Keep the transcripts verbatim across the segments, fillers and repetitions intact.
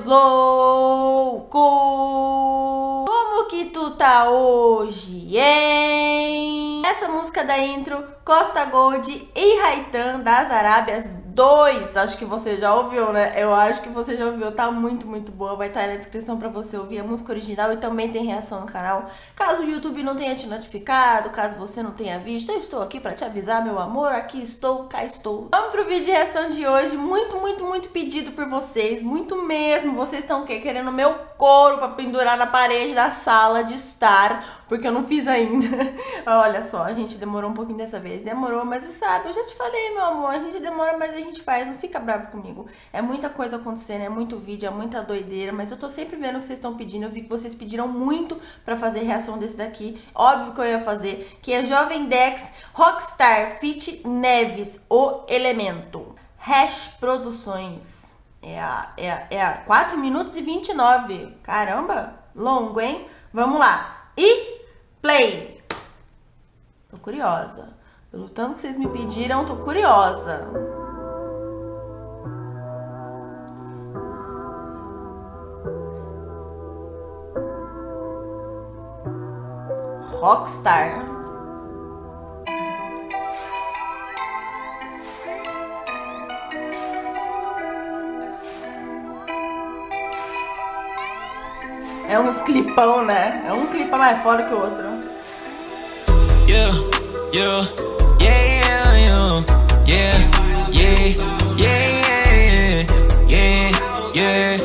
loucos! Como que tu tá hoje, hein? Essa música da intro, Costa Gold e Raitan das Arábias dois. Acho que você já ouviu, né? Eu acho que você já ouviu. Tá muito, muito boa. Vai estar aí na descrição pra você ouvir a música original e também tem reação no canal. Caso o YouTube não tenha te notificado, caso você não tenha visto, eu estou aqui pra te avisar, meu amor. Aqui estou, cá estou. Vamos pro vídeo de reação de hoje. Muito, muito, muito pedido por vocês. Muito mesmo. Vocês estão o quê? Querendo meu couro pra pendurar na parede da sala de estar, porque eu não fiz ainda. Olha só, a gente demorou um pouquinho dessa vez. Demorou, mas você sabe, eu já te falei, meu amor. A gente demora, mas a gente faz. Não fica bravo comigo. É muita coisa acontecendo, é muito vídeo, é muita doideira, mas eu tô sempre vendo o que vocês estão pedindo. Eu vi que vocês pediram muito pra fazer reação desse daqui. Óbvio que eu ia fazer, que é Jovem Dex Rockstar Fit Neves, o Elemento. Hash Produções. É a, é a, é a quatro minutos e vinte e nove. Caramba, longo, hein? Vamos lá. E play. Tô curiosa. Pelo tanto que vocês me pediram, tô curiosa. Rockstar. É uns clipão, né? É um clipa mais foda que o outro. Yeah, yeah, yeah, yeah, yeah, yeah, yeah, yeah, yeah, yeah,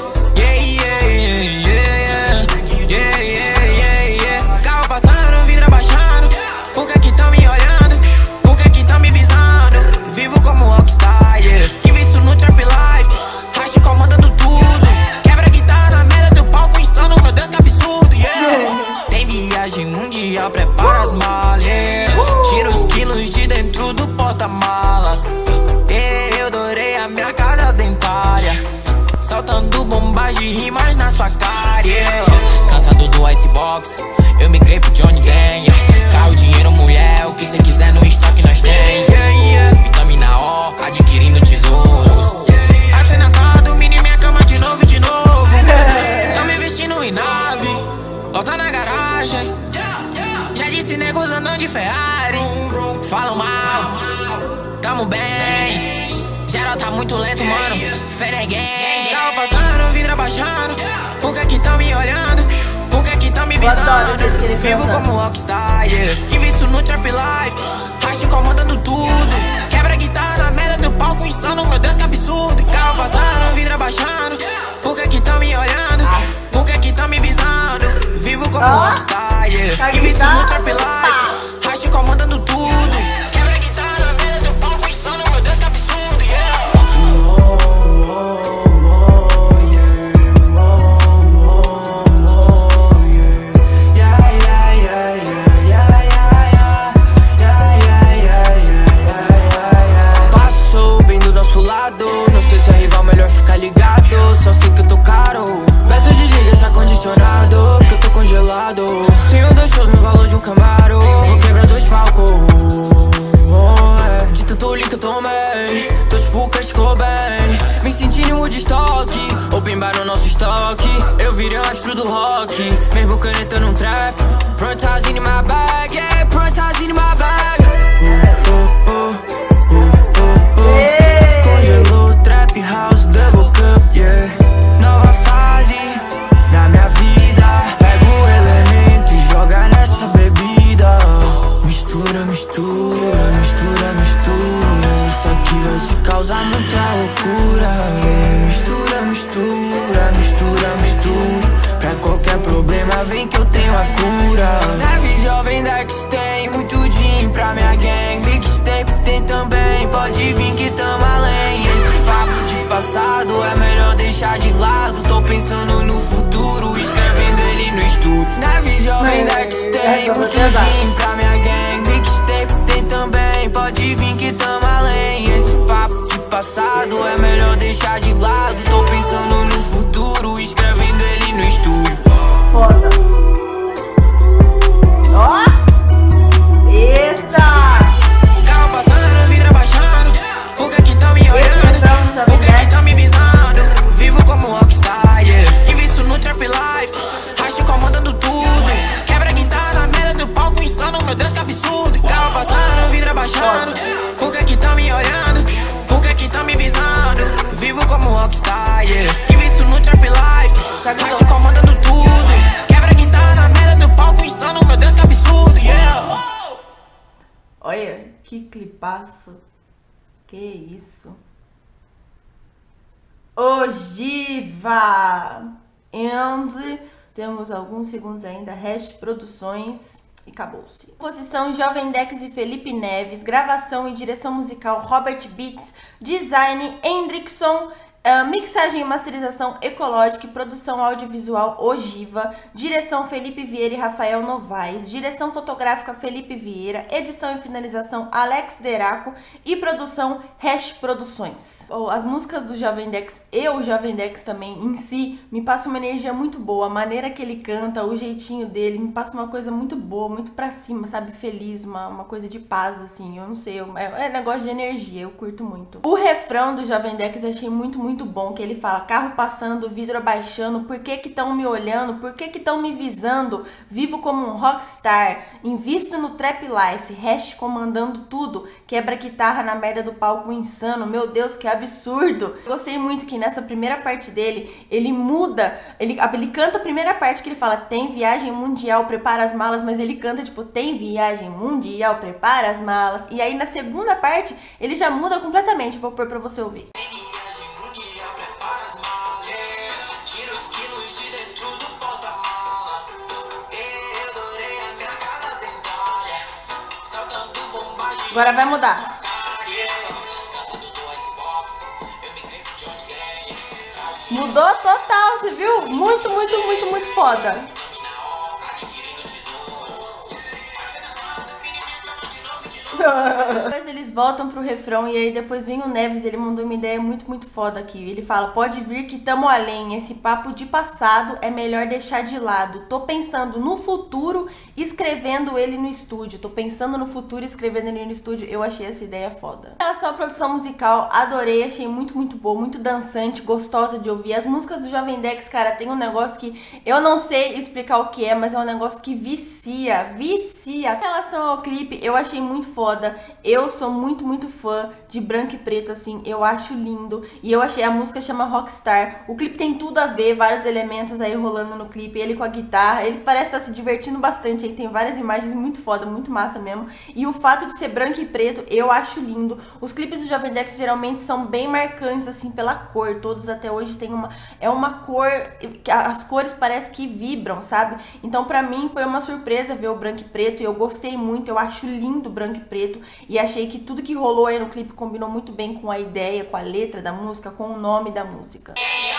yeah, yeah, yeah, yeah. Carro passando, vidro abaixando. Por que que tão me olhando? Por que que tão me visando? Vivo como rockstar, yeah. Invisto no trap life, racha comandando tudo. Quebra a guitarra na merda do palco insano, meu Deus que absurdo, yeah. Tem viagem mundial, prepara as malas, yeah. Tira os quilos de dentro do porta-malas. Eu adorei a minha cara dentária, saltando bombas de rimas na sua cara, yeah. Cansado do Icebox, eu migrei pro Johnny Dan, yeah. Carro, dinheiro, mulher, o que cê quiser no estoque nós tem, yeah, yeah. Vitamina O, adquirindo tesouros. A cena tá dormindo em minha cama de novo, de novo. Tão me vestindo em nave, volta na garagem. Já disse negros andando de Ferrari, falam mal, tamo bem. Geral tá muito lento, mano, Feneguém. Carro passando, vidro abaixando. Por que que tão me olhando? Por que que tão me visando? Vivo como rockstar, yeah. Invisto no trap life, racha comandando tudo. Quebra a guitarra na merda do palco insano, meu Deus que absurdo. Carro passando, vidro abaixando. Por que que tão me olhando? Por que que tão me visando? Vivo como rockstar, yeah. Invisto no trap life, racha comandando tudo. Quebra a guitarra na merda do palco insano, meu Deus que absurdo, yeah. Passou bem do nosso lado, não sei se é rival, melhor ficar ligado. Só sei que eu tô caro, Beto de giga, está condicionado, que eu tô congelado. Tenho dois shows no valor de um Camaro, vou quebrar dois palcos, oh, é. De tanto link eu tomei, todos poucas ficou bem. Me senti no Woodstock, open bar no nosso estoque. Eu virei um astro do rock, mesmo caneta num trap. Prontas in my bag, yeah, prontas in my bag. uh, uh, uh, uh, uh, uh. Congelou trap house, double cup, yeah. Nova fase da minha vida, pega o elemento e joga nessa bebida. Mistura, mistura, mistura, mistura. Isso aqui vai te causar muita loucura. Mistura, mistura, mistura, mistura. Pra qualquer problema vem que eu tenho a cura. Deve Jovem Dex tem muito gin pra minha gang. Big Step tem também, pode vir que tamo além. Esse papo de passado é melhor deixar de lado. Tô pensando no futuro, escrevendo ele no estudo. Deve Jovem Dex tem muito gin pra minha gang. Big Step tem também, pode vir que tamo além. Esse papo de passado é melhor deixar de lado. Tô pensando no futuro, escrevendo ele no estúdio. Foda. Ó. Eita. Carro passando, vidro abaixando. Por que que tão me olhando? Por que que tão me visando? Vivo como rockstar, yeah. baixando? Por que que tão me olhando? Por que que tão me visando? Vivo como rockstar, yeah. Invisto no trap life, acho comandando tudo. Quebra guitarra na merda do palco insano, meu Deus, que absurdo, yeah. Olha, que clipaço. Que isso? Ogiva! E temos alguns segundos ainda, Hash Produções e acabou-se. Composição Jovem Dex e Felipe Neves, gravação e direção musical Robert Beats, design Hendrickson, Uh, mixagem e masterização Ecológica e produção audiovisual Ogiva, direção Felipe Vieira e Rafael Novaes, direção fotográfica Felipe Vieira, edição e finalização Alex Deraco e produção Hash Produções. Oh, as músicas do Jovem Dex e o Jovem Dex também em si me passa uma energia muito boa, a maneira que ele canta, o jeitinho dele me passa uma coisa muito boa, muito pra cima, sabe, feliz, uma, uma coisa de paz assim, eu não sei, eu, é, é negócio de energia, eu curto muito. O refrão do Jovem Dex eu achei muito, muito muito bom, que ele fala, carro passando, vidro abaixando, por que que estão me olhando, por que que estão me visando, vivo como um rockstar, invisto no trap life, Hash comandando tudo, quebra guitarra na merda do palco insano, meu Deus, que absurdo. Gostei muito que nessa primeira parte dele, ele muda, ele, ele canta a primeira parte que ele fala, tem viagem mundial, prepara as malas, mas ele canta tipo, tem viagem mundial, prepara as malas, e aí na segunda parte, ele já muda completamente, vou pôr pra você ouvir. Agora vai mudar. Mudou total, você viu? Muito, muito, muito, muito foda. Depois eles voltam pro refrão e aí depois vem o Neves, ele mandou uma ideia muito, muito foda aqui. Ele fala, pode vir que tamo além, esse papo de passado é melhor deixar de lado. Tô pensando no futuro, escrevendo ele no estúdio. Tô pensando no futuro, escrevendo ele no estúdio. Eu achei essa ideia foda. Em relação à produção musical, adorei, achei muito, muito boa, muito dançante, gostosa de ouvir. As músicas do Jovem Dex, cara, tem um negócio que eu não sei explicar o que é, mas é um negócio que vicia, vicia. Em relação ao clipe, eu achei muito foda. Eu sou muito, muito fã de branco e preto, assim, eu acho lindo. E eu achei, a música chama Rockstar. O clipe tem tudo a ver, vários elementos aí rolando no clipe. Ele com a guitarra, eles parecem estar se divertindo bastante aí. Tem várias imagens muito foda, muito massa mesmo. E o fato de ser branco e preto, eu acho lindo. Os clipes do Jovem Dex geralmente são bem marcantes, assim, pela cor. Todos até hoje tem uma... É uma cor... As cores parecem que vibram, sabe? Então pra mim foi uma surpresa ver o branco e preto. E eu gostei muito, eu acho lindo o branco e preto. E achei que tudo que rolou aí no clipe combinou muito bem com a ideia, com a letra da música, com o nome da música.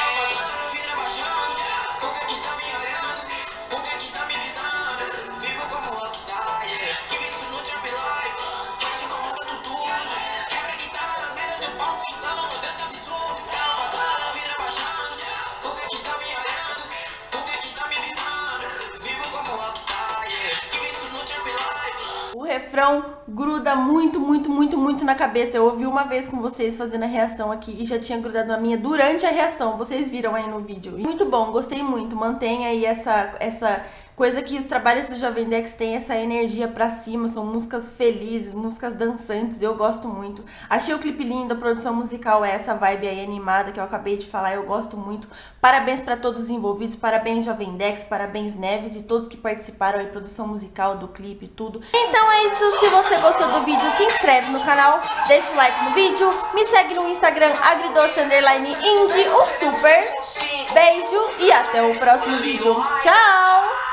O refrão gruda muito, muito, muito, muito na cabeça. Eu ouvi uma vez com vocês fazendo a reação aqui e já tinha grudado na minha durante a reação. Vocês viram aí no vídeo. Muito bom, gostei muito. Mantenha aí essa, essa coisa que os trabalhos do Jovem Dex têm, essa energia pra cima. São músicas felizes, músicas dançantes. Eu gosto muito. Achei o clipe lindo, a produção musical é essa vibe aí animada que eu acabei de falar. Eu gosto muito. Parabéns pra todos os envolvidos. Parabéns Jovem Dex, parabéns Neves e todos que participaram aí, produção musical do clipe e tudo. Então é isso. Se você gostou do vídeo, se inscreve no canal, deixa o like no vídeo, me segue no Instagram agridoce underline indie, um super beijo e até o próximo vídeo. Tchau!